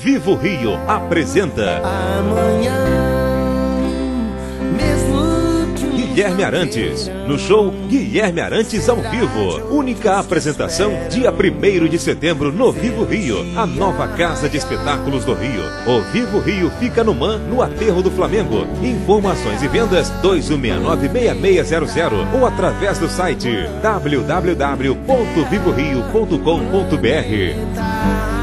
Vivo Rio apresenta Guilherme Arantes. No show Guilherme Arantes ao vivo. Única apresentação dia 1º de setembro no Vivo Rio, a nova casa de espetáculos do Rio. O Vivo Rio fica no MAN, no Aterro do Flamengo. Informações e vendas 2169-6600 ou através do site www.vivorio.com.br.